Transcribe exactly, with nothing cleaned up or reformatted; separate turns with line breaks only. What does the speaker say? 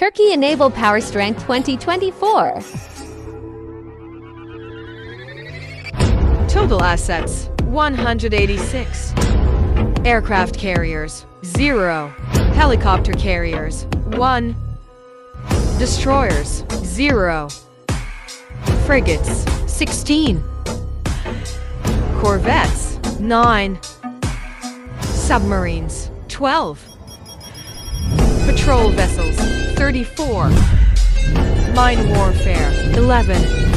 Turkey and Naval Power Strength twenty twenty-four.
Total assets, one hundred eighty-six. Aircraft carriers, zero. Helicopter carriers, one. Destroyers, zero. Frigates, sixteen. Corvettes, nine. Submarines, twelve. Patrol vessels, thirty-four. Mine warfare, eleven.